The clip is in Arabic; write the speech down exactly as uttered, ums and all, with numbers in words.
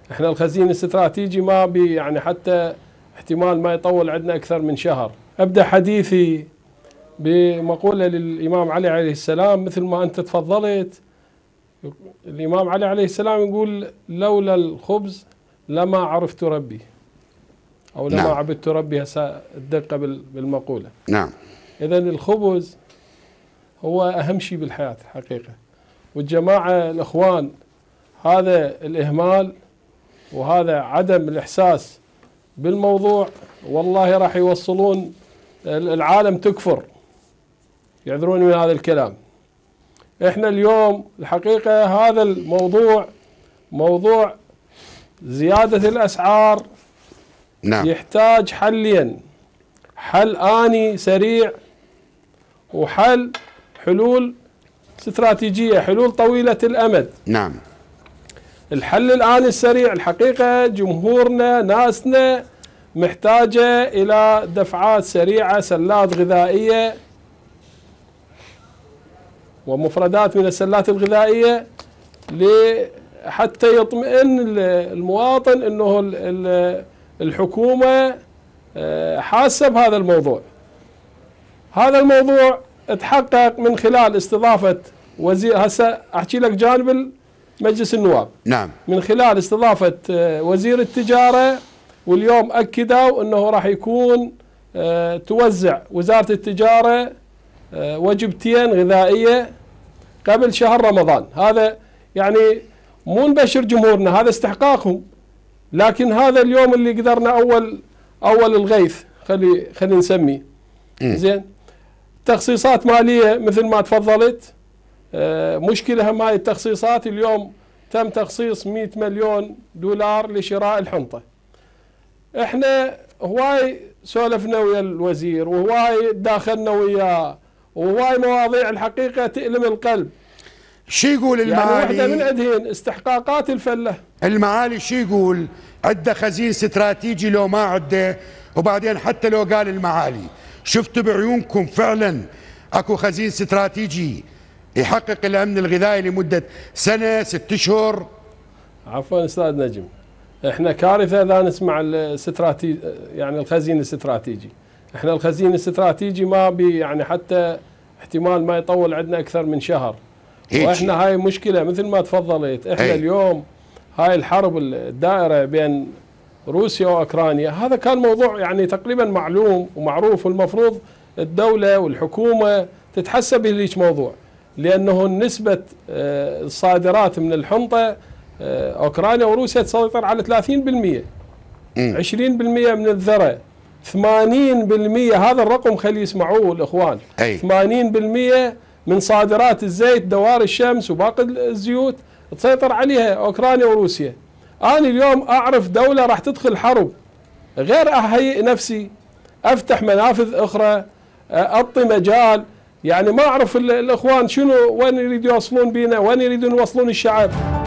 احنا الخزين الاستراتيجي ما بي يعني حتى احتمال ما يطول عندنا اكثر من شهر. ابدا حديثي بمقوله للامام علي عليه السلام مثل ما انت تفضلت. الامام علي عليه السلام يقول: لولا الخبز لما عرفت ربي، او لما نعم. عبدت ربي. هسه الدقه بالمقوله. نعم. اذا الخبز هو اهم شيء بالحياه الحقيقه. والجماعه الاخوان هذا الاهمال وهذا عدم الاحساس بالموضوع والله راح يوصلون العالم تكفر. يعذروني من هذا الكلام. احنا اليوم الحقيقه هذا الموضوع موضوع زياده الاسعار نعم. يحتاج حلين: حل آني سريع، وحل حلول استراتيجية، حلول طويلة الأمد. نعم. الحل الآني السريع الحقيقة جمهورنا ناسنا محتاجة إلى دفعات سريعة، سلات غذائية ومفردات من السلات الغذائية حتى يطمئن المواطن أنه الحكومة حاسة بهذا الموضوع. هذا الموضوع تحقق من خلال استضافة وزير، هسه أحكي لك جانب مجلس النواب. نعم. من خلال استضافة وزير التجارة، واليوم أكدوا أنه راح يكون توزع وزارة التجارة وجبتين غذائية قبل شهر رمضان. هذا يعني مو نبشر جمهورنا، هذا استحقاقهم. لكن هذا اليوم اللي قدرنا أول أول الغيث خلي خلي نسميه زين. تخصيصات مالية مثل ما تفضلت. آه مشكلة هم هاي التخصيصات. اليوم تم تخصيص مئة مليون دولار لشراء الحنطة. احنا هواي سولفنا ويا الوزير وهواي داخلنا وياه وهواي مواضيع الحقيقة تألم القلب. شو يقول المعالي؟ يعني واحدة من عندهن استحقاقات الفلة. المعالي شو يقول؟ عده خزين استراتيجي لو ما عده؟ وبعدين حتى لو قال المعالي شفتوا بعيونكم فعلا اكو خزين استراتيجي يحقق الامن الغذائي لمده سنه ست اشهر؟ عفوا استاذ نجم، احنا كارثه اذا نسمع الاستراتيجي يعني الخزين الاستراتيجي. احنا الخزين الاستراتيجي ما بي يعني حتى احتمال ما يطول عندنا اكثر من شهر. واحنا هاي مشكله مثل ما تفضلت. احنا هي. اليوم هاي الحرب الدائره بين روسيا واوكرانيا هذا كان موضوع يعني تقريبا معلوم ومعروف، والمفروض الدوله والحكومه تتحسب بهذيك موضوع، لانه نسبه الصادرات من الحنطه اوكرانيا وروسيا تسيطر على ثلاثين بالمئة، عشرين بالمئة من الذره، ثمانين بالمئة. هذا الرقم خلي يسمعوه الاخوان. أي. ثمانين بالمئة من صادرات الزيت، دوار الشمس وباقي الزيوت تسيطر عليها اوكرانيا وروسيا. انا اليوم اعرف دوله راح تدخل حرب، غير اهيئ نفسي، افتح منافذ اخرى، اعطي مجال. يعني ما اعرف الاخوان شنو وين يريدوا يوصلون بينا، وين يريدون يوصلون الشعب.